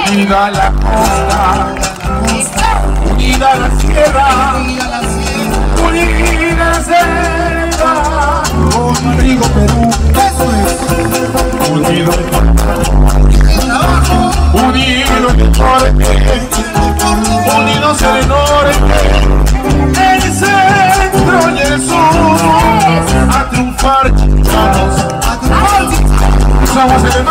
unida la costa, unida la sierra, unida la selva, Conmigo Perú, eso es. unido el norte, unidos el norte, el centro y el sur, a triunfar, vamos, somos el